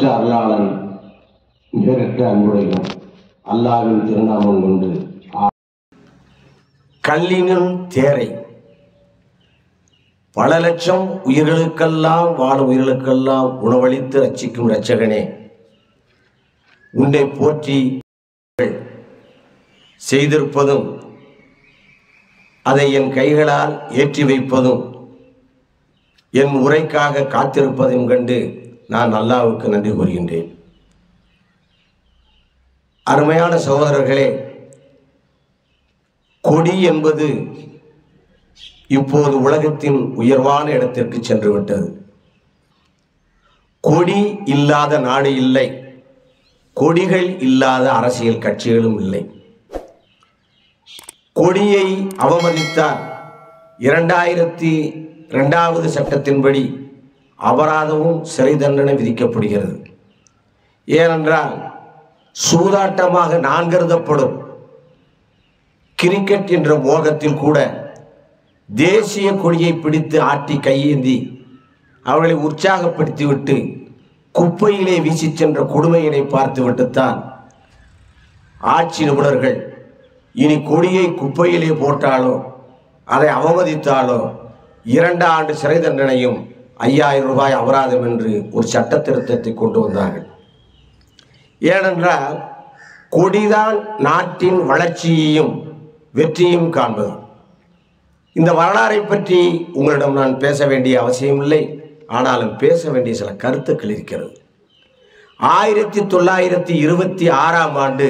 அளவற்ற அருளாளன், நிகரற்ற அன்புடையவன், அல்லாஹ்வின் திருநாமம் கொண்டு. கல்லினும் தேரை பல லட்சம் உயிர்களுக்கெல்லாம் வாழும் உயிர்களுக்கெல்லாம் உணவளித்து ரட்சிக்கும் இரட்சகனே, உன்னை போற்றி செய்திருப்பதும் அதை என் கைகளால் ஏற்றி வைப்பதும் என் உரைக்காக காத்திருப்பதையும் கண்டு நான் அல்லாஹ்வுக்கு நன்றி கூறுகின்றேன். அருமையான சகோதரர்களே, கொடி என்பது இப்போது உலகத்தின் உயர்வான இடத்திற்கு சென்று விட்டது. கொடி இல்லாத நாடு இல்லை, கொடிகள் இல்லாத அரசியல் கட்சிகளும் இல்லை. கொடியை அவமதித்தால் 2002வது சட்டத்தின்படி அபராதமும் சிறை தண்டனை விதிக்கப்படுகிறது. ஏனென்றால் சூதாட்டமாக நான் கருதப்படும் கிரிக்கெட் என்ற மோகத்தில் கூட தேசிய கொடியை பிடித்து ஆட்டி கையேந்தி அவர்களை உற்சாகப்படுத்திவிட்டு குப்பையிலே வீசி சென்ற கொடுமையினை பார்த்துவிட்டுத்தான் ஆட்சி நிபுணர்கள் இனி கொடியை குப்பையிலே போட்டாலோ அதை அவமதித்தாலோ 2 ஆண்டு சிறை தண்டனையும் 5000 ரூபாய் அபராதம் என்று ஒரு சட்ட திருத்தத்தை கொண்டு வந்தார்கள். ஏனென்றால் கொடிதான் நாட்டின் வளர்ச்சியையும் வெற்றியும் காண்பது. இந்த வரலாறை பற்றி உங்களிடம் நான் பேச வேண்டிய அவசியமில்லை, ஆனாலும் பேச வேண்டிய சில கருத்துக்கள் இருக்கிறது. 1926ஆம் ஆண்டு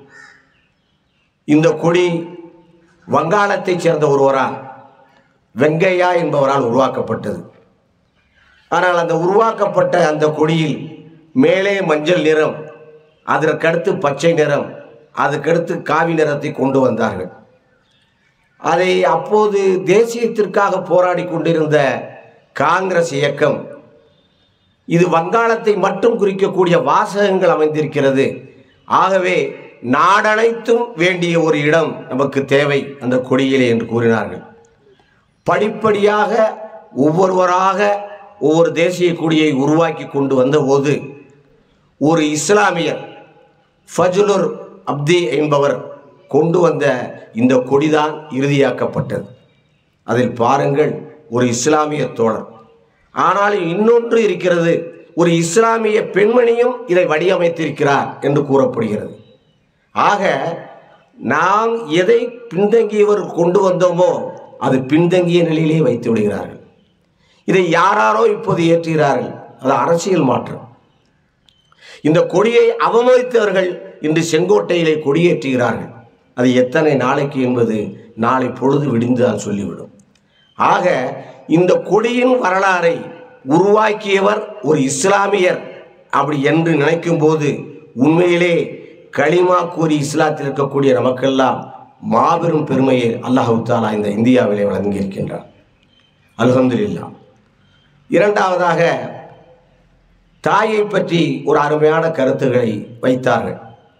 இந்த கொடி வங்காளத்தைச் சேர்ந்த ஒருவரால், வெங்கையா என்பவரால் உருவாக்கப்பட்டது. ஆனால் அந்த உருவாக்கப்பட்ட அந்த கொடியில் மேலே மஞ்சள் நிறம், அதற்கடுத்து பச்சை நிறம், அதுக்கடுத்து காவி நிறத்தை கொண்டு வந்தார்கள். அதை அப்போது தேசியத்திற்காக போராடி கொண்டிருந்த காங்கிரஸ் இயக்கம், இது வங்காளத்தை மட்டும் குறிக்கக்கூடிய வாசகங்கள் அமைந்திருக்கிறது, ஆகவே நாடனைத்தும் வேண்டிய ஒரு இடம் நமக்கு தேவை அந்த கொடியிலே என்று கூறினார்கள். படிப்படியாக ஒவ்வொருவராக ஒவ்வொரு தேசிய கொடியை உருவாக்கி கொண்டு வந்தபோது ஒரு இஸ்லாமியர் ஃபஜ்லுர் அப்தி என்பவர் கொண்டு வந்த இந்த கொடிதான் இறுதியாக்கப்பட்டது. அதில் பாருங்கள், ஒரு இஸ்லாமிய தோழர். ஆனால் இன்னொன்று இருக்கிறது, ஒரு இஸ்லாமிய பெண்மணியும் இதை வடிவமைத்திருக்கிறார் என்று கூறப்படுகிறது. ஆக நாம் எதை பின்தங்கியவர் கொண்டு வந்தோமோ அது பின்தங்கிய நிலையிலே வைத்து விடுகிறார்கள். இதை யாராரோ இப்போது ஏற்றுகிறார்கள், அது அரசியல் மாற்றம். இந்த கொடியை அவமதித்தவர்கள் இன்று செங்கோட்டையிலே கொடியேற்றுகிறார்கள். அது எத்தனை நாளைக்கு என்பது நாளை பொழுது விடிந்துதான் சொல்லிவிடும். ஆக இந்த கொடியின் வரலாறை உருவாக்கியவர் ஒரு இஸ்லாமியர் அப்படி என்று நினைக்கும் போது உண்மையிலே களிமா கூறி இஸ்லாத்தில் இருக்கக்கூடிய நமக்கெல்லாம் மாபெரும் பெருமையை அல்லாஹ் தஆலா இந்த இந்தியாவிலே வழங்கியிருக்கின்றார். அல்ஹம்துலில்லாஹ். இரண்டாவதாக தாயை பற்றி ஒரு அருமையான கருத்துக்களை வைத்தார்கள்.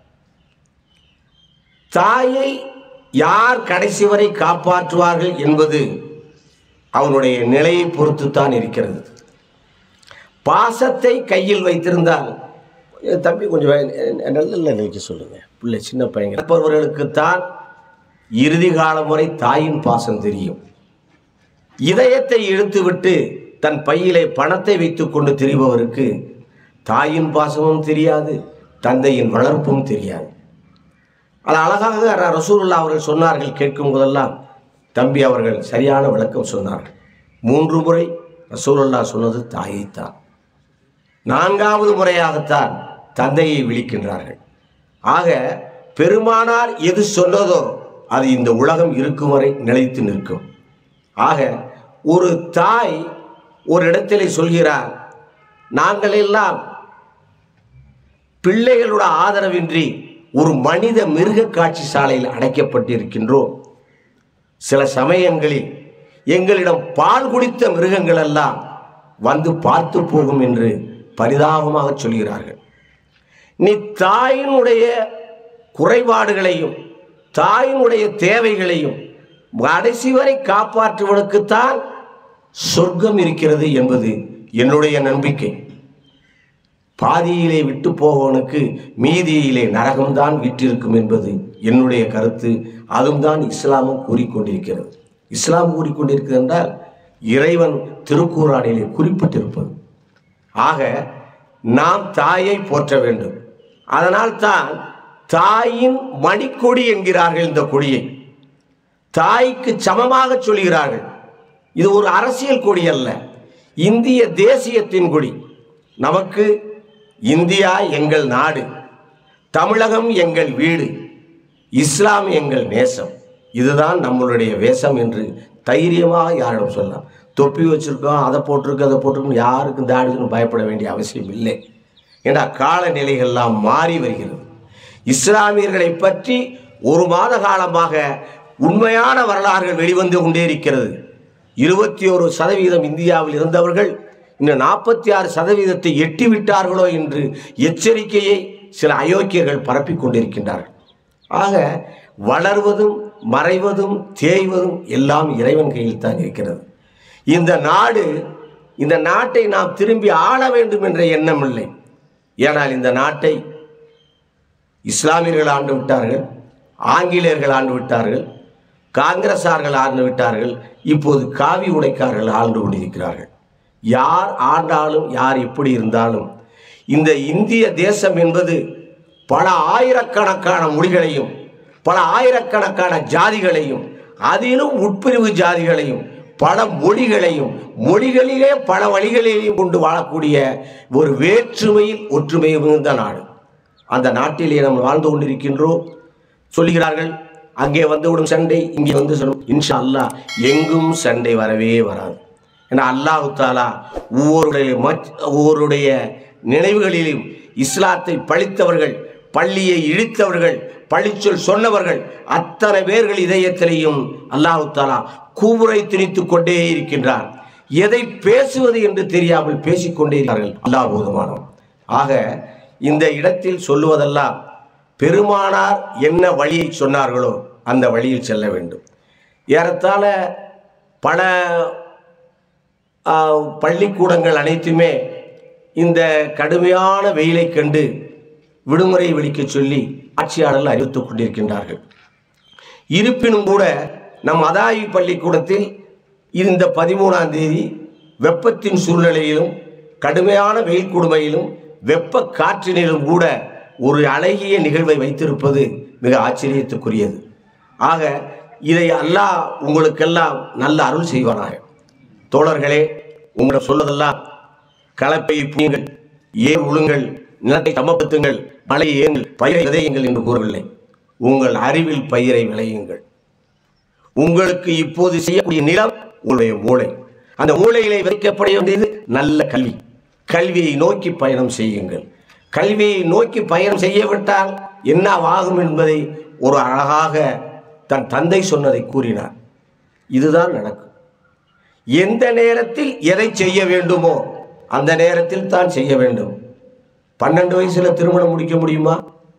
தாயை யார் கடைசி வரை காப்பாற்றுவார்கள் என்பது அவனுடைய நிலையை பொறுத்துத்தான் இருக்கிறது. பாசத்தை கையில் வைத்திருந்தால், தம்பி கொஞ்சம் நல்ல நிலைக்கு சொல்லுங்க, பிள்ளை சின்ன பையன் இருப்பவர்களுக்குத்தான் இறுதி காலம் வரை தாயின் பாசம் தெரியும். இதயத்தை இழுத்துவிட்டு தன் பையிலே பணத்தை வைத்து கொண்டு திரிபவருக்கு தாயின் பாசமும் தெரியாது, தந்தையின் வளர்ப்பும் தெரியாது. அது அழகாக ரசூலுல்லாஹ் அவர்கள் சொன்னார்கள். கேட்கும் போதெல்லாம் தம்பி அவர்கள் சரியான விளக்கம் சொன்னார்கள். 3 முறை ரசூலுல்லாஹ் சொன்னது தாயைத்தான், 4வது முறையாகத்தான் தந்தையை விழிக்கின்றார்கள். ஆக பெருமானார் எது சொன்னதோ அது இந்த உலகம் இருக்கும் வரை நிலைத்து நிற்கும். ஆக ஒரு தாய் ஒரு இடத்திலே சொல்கிறார், நாங்கள் எல்லாம் பிள்ளைகளோட ஆதரவின்றி ஒரு மனித மிருக காட்சி சாலையில் அடைக்கப்பட்டிருக்கின்றோம். சில சமயங்களில் எங்களிடம் பால் குடித்த மிருகங்கள் எல்லாம் வந்து பார்த்து போகும் என்று பரிதாபமாக சொல்கிறார்கள். நீ தாயினுடைய குறைபாடுகளையும் தாயினுடைய தேவைகளையும் கடைசி வரை காப்பாற்றுவதற்குத்தான் சொர்க்கம் இருக்கிறது என்பது என்னுடைய நம்பிக்கை. பாதியிலே விட்டு போவனுக்கு மீதியிலே நரகம்தான் விற்றிருக்கும் என்பது என்னுடைய கருத்து. அதுவும் தான் இஸ்லாமும் கூறிக்கொண்டிருக்கிறது. இஸ்லாம் கூறிக்கொண்டிருக்கிறது என்றால் இறைவன் திருக்குர்ஆனிலே குறிப்பிட்டிருப்பது. ஆக நாம் தாயை போற்ற வேண்டும். அதனால் தான் தாயின் மணிக்கொடி என்கிறார்கள். இந்த கொடியை தாய்க்கு சமமாக சொல்கிறார்கள். இது ஒரு அரசியல் கொடி அல்ல, இந்திய தேசியத்தின் கொடி. நமக்கு இந்தியா எங்கள் நாடு, தமிழகம் எங்கள் வீடு, இஸ்லாம் எங்கள் நேசம், இதுதான் நம்மளுடைய வேஷம் என்று தைரியமாக யாரிடம் சொல்லலாம். தொப்பி வச்சிருக்கோம், அதை போட்டிருக்கு, அதை போட்டிருக்கோம், யாருக்கும் தாடிக்குன்னு பயப்பட வேண்டிய அவசியம் இல்லை. ஏன்னா காலநிலைகள்லாம் மாறி வருகிறது. இஸ்லாமியர்களை பற்றி ஒரு மாத காலமாக உண்மையான வரலாறுகள் வெளிவந்து கொண்டே இருக்கிறது. 21% இந்தியாவில் இருந்தவர்கள் இன்னும் 46% எட்டிவிட்டார்களோ என்று எச்சரிக்கையை சில அயோக்கியர்கள் பரப்பிக் கொண்டிருக்கின்றார்கள். ஆக வளர்வதும் மறைவதும் தேய்வதும் எல்லாம் இறைவன் கையில் தான் இருக்கிறது. இந்த நாட்டை நாம் திரும்பி ஆள வேண்டும் என்ற எண்ணம் இல்லை. ஏனால் இந்த நாட்டை இஸ்லாமியர்கள் ஆண்டு விட்டார்கள், ஆங்கிலேயர்கள் ஆண்டு விட்டார்கள், காங்கிரஸார்கள் ஆண்டு விட்டார்கள், இப்போது காவி உடைக்காரர்கள் ஆண்டு கொண்டிருக்கிறார்கள். யார் ஆண்டாலும் யார் எப்படி இருந்தாலும் இந்த இந்திய தேசம் என்பது பல ஆயிரக்கணக்கான மொழிகளையும் பல ஆயிரக்கணக்கான ஜாதிகளையும் அதிலும் உட்பிரிவு ஜாதிகளையும் பல மொழிகளிலே பல வழிகளையும் கொண்டு வாழக்கூடிய ஒரு வேற்றுமையில் ஒற்றுமை மிகுந்த நாடு. அந்த நாட்டிலே நாம் வாழ்ந்து கொண்டிருக்கின்றோம். சொல்லுகிறார்கள் அங்கே வந்துவிடும் சண்டை, இங்கே வந்து சொல்லும். இன்ஷா அல்லாஹ் எங்கும் சண்டை வரவே வராது. ஏன்னா அல்லாஹ் தாலா ஒவ்வொருடைய நினைவுகளிலும் இஸ்லாத்தை பழித்தவர்கள், பள்ளியை இழித்தவர்கள், பழிச்சொல் சொன்னவர்கள் அத்தனை பேர்கள் இதயத்திலையும் அல்லாஹ் தாலா கூவுரை திணித்து கொண்டே இருக்கின்றார். எதை பேசுவது என்று தெரியாமல் பேசிக்கொண்டே இருக்கிறார்கள். அல்லாஹ் போதுமானவன். ஆக இந்த இடத்தில் சொல்லுவதெல்லாம் பெருமானார் என்ன வழியை சொன்னார்களோ அந்த வழியில் செல்ல வேண்டும். ஏறத்தாழ பல பள்ளிக்கூடங்கள் அனைத்துமே இந்த கடுமையான வெயிலை கண்டு விடுமுறை விளிக்க சொல்லி ஆட்சியாளர்கள் அறிவித்துக் கொண்டிருக்கின்றார்கள். இருப்பினும் கூட நம் அதாயி பள்ளிக்கூடத்தில் இந்த 13ஆம் தேதி வெப்பத்தின் சூழ்நிலையிலும் கடுமையான வெயில் கொடுமையிலும் வெப்ப காற்றினிலும் கூட ஒரு அழகிய நிகழ்வை வைத்திருப்பது மிக ஆச்சரியத்துக்குரியது. ஆக இதை அல்லாஹ் உங்களுக்கெல்லாம் நல்ல அருள் செய்வானாக. தோழர்களே, உங்களிடம் சொல்வதெல்லாம் கலப்பை புனியுங்கள், ஏர் உழுங்கள், நிலத்தை சமப்படுத்துங்கள், மழை ஏங்கள், பயிரை விதையுங்கள் என்று கூறவில்லை. உங்கள் அறிவில் பயிரை விளையுங்கள். உங்களுக்கு இப்போது செய்யக்கூடிய நிலம் உங்களுடைய மூளை. அந்த மூளையிலே விதைக்கப்பட வேண்டியது நல்ல கல்வி. கல்வியை நோக்கி பயணம் செய்யுங்கள். கல்வியை நோக்கி பயணம் செய்யவிட்டால் என்ன ஆகும் என்பதை ஒரு அழகாக தன் தந்தை சொன்னதை கூறினார். இதுதான் நடக்கும். எந்த நேரத்தில் எதை செய்ய வேண்டுமோ அந்த நேரத்தில் தான் செய்ய வேண்டும். 12 வயசுல திருமணம் முடிக்க முடியுமா?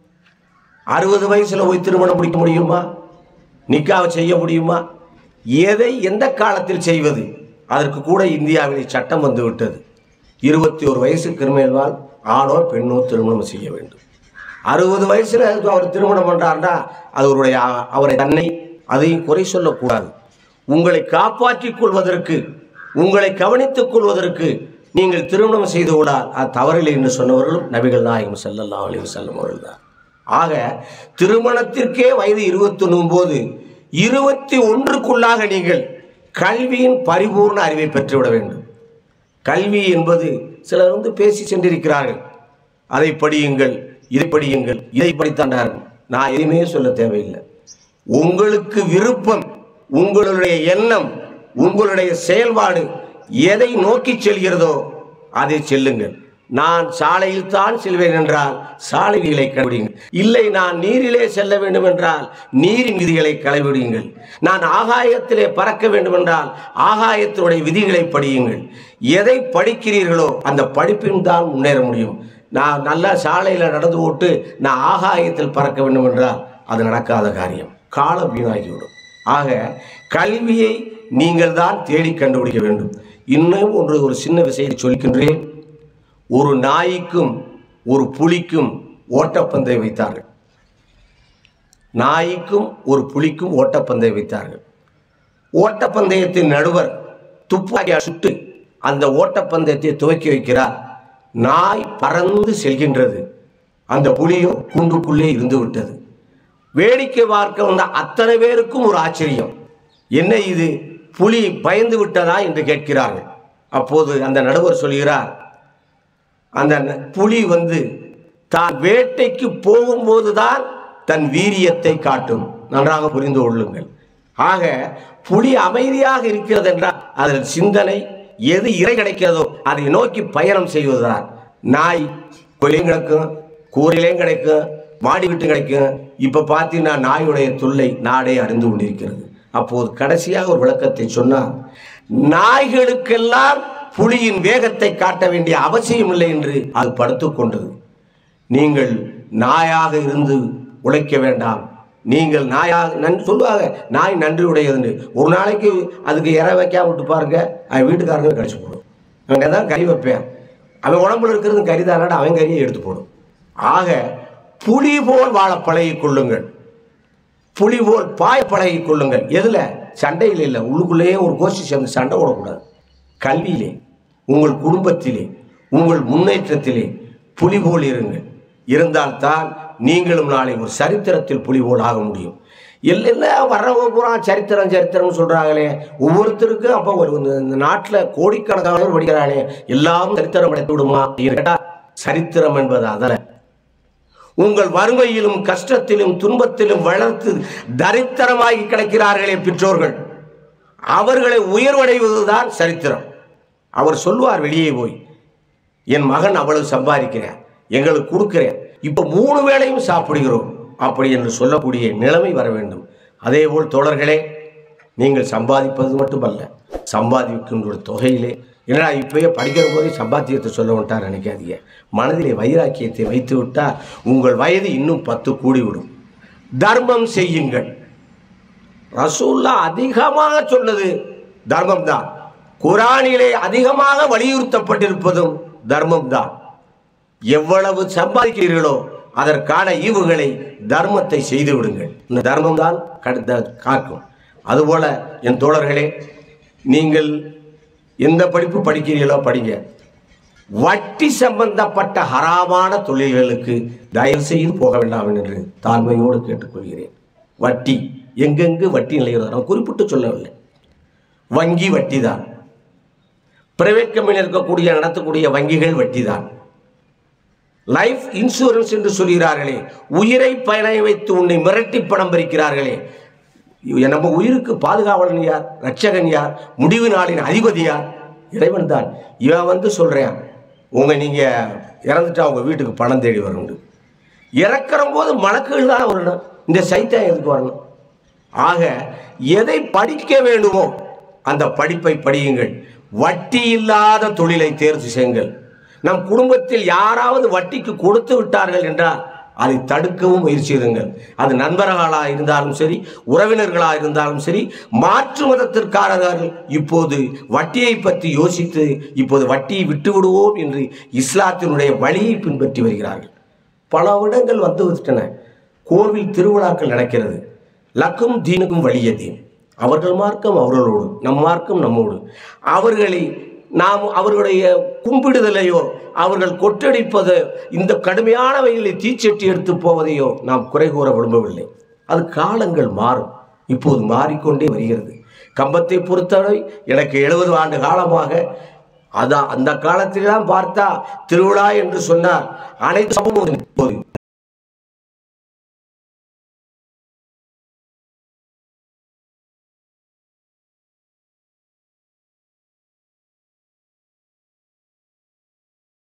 60 வயசுல போய் திருமணம் முடிக்க முடியுமா? நிக்காவை செய்ய முடியுமா? எதை எந்த காலத்தில் செய்வது? அதற்கு கூட இந்தியாவில் சட்டம் வந்து விட்டது. 21 வயசுக்கு மேல்வால் ஆணோ பெண்ணோ திருமணம் செய்ய வேண்டும். 60 வயசுல அவர் திருமணம் பண்றாருன்னா அது அவரை தன்னை அதையும் குறை சொல்லக்கூடாது. உங்களை காப்பாற்றிக் கொள்வதற்கு, உங்களை கவனித்துக் கொள்வதற்கு நீங்கள் திருமணம் செய்து விடால் அது தவறில்லை என்று சொன்னவர்களும் நபிகள் நாயகம் ஸல்லல்லாஹு அலைஹி வஸல்லம் அவர்கள் தான். ஆக திருமணத்திற்கே வயது 29 போது 21க்குள்ளாக நீங்கள் கல்வியின் பரிபூர்ண அறிவை பெற்றுவிட வேண்டும். கல்வி என்பது சிலர் பேசி சென்றிருக்கிறார்கள். அதை படியுங்கள், இதை படியுங்கள், இதை படித்தாண்டார்கள். நான் எதுவுமே சொல்ல தேவையில்லை. உங்களுக்கு விருப்பம், உங்களுடைய எண்ணம், உங்களுடைய செயல்பாடு எதை நோக்கி செல்கிறதோ அதை செல்லுங்கள். நான் சாலையில் தான் செல்வேன் என்றால் சாலை விதிகளை கடைபிடிங்கள். இல்லை நான் நீரிலே செல்ல வேண்டும் என்றால் நீரின் விதிகளை கடைபிடிங்கள். நான் ஆகாயத்திலே பறக்க வேண்டும் என்றால் ஆகாயத்தினுடைய விதிகளை படியுங்கள். எதை படிக்கிறீர்களோ அந்த படிப்பின் தான் முன்னேற முடியும். நான் நல்ல சாலையில் நடந்து போட்டு நான் ஆகாயத்தில் பறக்க வேண்டும் என்றால் அது நடக்காத காரியம், காலம் வீணாகிவிடும். ஆக கல்வியை நீங்கள் தான் தேடி கண்டுபிடிக்க வேண்டும். இன்னும் ஒரு சின்ன விஷயத்தை சொல்கின்றேன். ஒரு நாய்க்கும் ஒரு புலிக்கும் ஓட்டப்பந்தயம் வைத்தார்கள். நாய்க்கும் ஒரு புலிக்கும் ஓட்டப்பந்தயம் வைத்தார்கள். ஓட்டப்பந்தயத்தின் நடுவர் துப்பாக்கியால் சுட்டு அந்த ஓட்டப்பந்தயத்தை துவக்கி வைக்கிறார். நாய் பறந்து செல்கின்றது. அந்த புலியோ கூண்டுக்குள்ளே இருந்து விட்டது. வேடிக்கை பார்க்க வந்த அத்தனை பேருக்கும் ஒரு ஆச்சரியம். என்ன இது, புலி பயந்து விட்டதா என்று கேட்கிறார்கள். அப்போது அந்த நடுவர் சொல்கிறார், அந்த புலி தான் வேட்டைக்கு போகும்போதுதான் தன் வீரியத்தை காட்டும். நன்றாக புரிந்து கொள்ளுங்கள். ஆக புலி அமைதியாக இருக்கிறது என்றால் அதன் சிந்தனை எது இறை கிடைக்கிறதோ அதை நோக்கி பயணம் செய்வதுதான். நாய் கொலையும் கிடைக்கும், கூரையிலையும் கிடைக்கும், மாடி விட்டு கிடைக்கும். இப்போ பார்த்தீங்கன்னா நாயுடைய தொல்லை நாடே அறிந்து கொண்டிருக்கிறது. அப்போது கடைசியாக ஒரு விளக்கத்தை சொன்னார். நாய்களுக்கெல்லாம் புலியின் வேகத்தை காட்ட வேண்டிய அவசியம் இல்லை என்று அது படுத்துக் கொண்டது. நீங்கள் நாயாக இருந்து உழைக்க வேண்டாம். நீங்கள் நாயாக சொல்லுவாங்க, நாய் நன்றி உடையதுன்னு. ஒரு நாளைக்கு அதுக்கு இற வைக்காம விட்டு பாருங்க, அவன் வீட்டுக்காரங்க கடிச்சு போடும். அவன் தான் கறி வைப்பேன், அவன் உடம்புல இருக்கிறது கறிதானாட அவன் கறியை எடுத்து போடும். ஆக புலி போல் வாழ பழகிக் கொள்ளுங்கள், புலி போல் பாய பழகிக் கொள்ளுங்கள். எதுல? சண்டையில் இல்லை. உள்ளுக்குள்ளேயே ஒரு கோஷ்டி சேர்ந்து சண்டை போடக்கூடாது. கல்வியிலே, உங்கள் குடும்பத்திலே, உங்கள் முன்னேற்றத்திலே புலி போல் இருங்கள். இருந்தால்தான் நீங்களும் நாளை ஒரு சரித்திரத்தில் புலி போல் ஆக முடியும். எல்லாம் வர்றவங்க பூரா சரித்திரம் சரித்திரம்னு சொல்றாங்களே. ஒவ்வொருத்தருக்கும் அப்போ ஒரு இந்த நாட்டில் கோடிக்கணக்கான படிக்கிறானே, எல்லாம் சரித்திரம் படைத்து விடுமா கேட்டா, சரித்திரம் என்பது அதல்ல. உங்கள் வறுமையிலும் கஷ்டத்திலும் துன்பத்திலும் வளர்த்து தரித்திரமாகி கிடைக்கிறார்களே பெற்றோர்கள், அவர்களை உயர்வடைவதுதான் சரித்திரம். அவர் சொல்வார் வெளியே போய், என் மகன் அவ்வளவு சம்பாதிக்கிறேன், எங்களுக்கு கொடுக்கிறேன், இப்போ 3 வேளையும் சாப்பிடுகிறோம் அப்படி என்று சொல்லக்கூடிய நிலைமை வர வேண்டும். அதேபோல் தோழர்களே, நீங்கள் சம்பாதிப்பது மட்டுமல்ல, சம்பாதிக்கின்ற தொகையிலே என்னடா இப்பயே படிக்கிற போதே சம்பாத்தியத்தை சொல்ல விட்டார் நினைக்காதீங்க. மனதிலே வைராக்கியத்தை வைத்து விட்டால் உங்கள் வயது இன்னும் 10 கூடிவிடும். தர்மம் செய்யுங்கள். ரசூல்லா அதிகமாக சொன்னது தர்மம் தான். குரானிலே அதிகமாக வலியுறுத்தப்பட்டிருப்பதும் தர்மம் தான். எவ்வளவு சம்பாதிக்கிறீர்களோ அதற்கான ஈவுகளை தர்மத்தை செய்து விடுங்கள். இந்த தர்மம் தான் காக்கும். அதுபோல என் தோழர்களே, நீங்கள் எந்த படிப்பு படிக்கிறீர்களோ படிங்க. வட்டி சம்பந்தப்பட்ட ஹராமான தொழில்களுக்கு தயவு செய்து போக வேண்டாம் என்று தாழ்மையோடு கேட்டுக்கொள்கிறேன். வட்டி எங்கெங்கு வட்டி நிலைகிறதோ நான் குறிப்பிட்டு சொல்லவில்லை. வங்கி வட்டி தான், பிரைவேட் கம்பெனி இருக்கக்கூடிய நடத்தக்கூடிய வங்கிகள் வட்டி தான். லைஃப் இன்சூரன்ஸ் என்று சொல்கிறார்களே, உயிரை பயனை வைத்து உன்னை மிரட்டி பணம் பறிக்கிறார்களே, நம்ம உயிருக்கு பாதுகாவலன் யார்? ரட்சகன் யார்? முடிவு நாளின் அதிபதி யார்? இறைவன் தான். இவன் சொல்றேன், நீங்கள் இறந்துட்டா உங்கள் வீட்டுக்கு பணம் தேடி வரணும். இறக்கிற போது மலக்குகள் தான் வரணும், இந்த சைத்தான் எதுக்கு வரணும்? ஆக எதை படிக்க வேண்டுமோ அந்த படிப்பை படியுங்கள். வட்டி இல்லாத தொழிலை தேர்வு செய்யுங்கள். நம் குடும்பத்தில் யாராவது வட்டிக்கு கொடுத்து விட்டார்கள் என்றால் அதை தடுக்கவும் முயற்சி செய்யுங்கள். அது நண்பர்களாக இருந்தாலும் சரி, உறவினர்களாக இருந்தாலும் சரி, மாற்று மதத்திற்காரர்கள் இப்போது வட்டியை பற்றி யோசித்து இப்போது வட்டியை விட்டு விடுவோம் என்று இஸ்லாத்தினுடைய வழியை பின்பற்றி வருகிறார்கள். பல இடங்கள் வந்து விட்டன. கோவில் திருவிழாக்கள் நடக்கிறது. லக்கும் தீனுக்கும் வலியதீன். அவர்கள் மார்க்கம் அவர்களோடு, நம் மார்க்கம் நம்மோடு. அவர்களை நாம் அவர்களுடைய கும்பிடுதலையோ அவர்கள் கொட்டடிப்பதோ இந்த கடுமையான வகையில் தீச்சட்டி எடுத்து போவதையோ நாம் குறை கூற விரும்பவில்லை. அது காலங்கள் மாறும். இப்போது மாறிக்கொண்டே வருகிறது. கம்பத்தை பொறுத்தவரை எனக்கு 70 ஆண்டு காலமாக அந்த காலத்தில்தான் பார்த்தா திருவிழா என்று சொன்னார் அனைத்து சமூகம் இப்போது